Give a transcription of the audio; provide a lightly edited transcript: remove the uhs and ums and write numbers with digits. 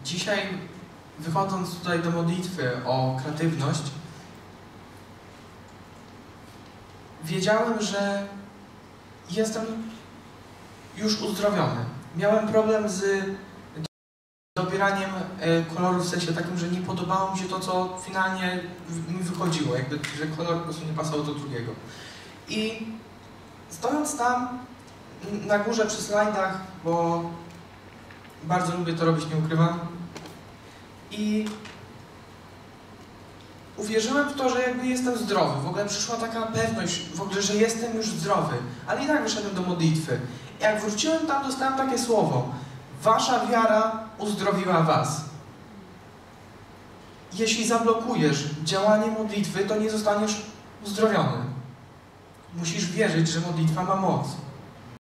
Dzisiaj, wychodząc tutaj do modlitwy o kreatywność, wiedziałem, że jestem już uzdrowiony. Miałem problem z dobieraniem kolorów, w sensie takim, że nie podobało mi się to, co finalnie mi wychodziło, jakby, że kolor po prostu nie pasował do drugiego. I stojąc tam na górze przy slajdach, bo bardzo lubię to robić, nie ukrywam, i uwierzyłem w to, że jakby jestem zdrowy. W ogóle przyszła taka pewność, w ogóle, że jestem już zdrowy. Ale i tak wyszedłem do modlitwy. I jak wróciłem tam, dostałem takie słowo: wasza wiara uzdrowiła was. Jeśli zablokujesz działanie modlitwy, to nie zostaniesz uzdrowiony. Musisz wierzyć, że modlitwa ma moc.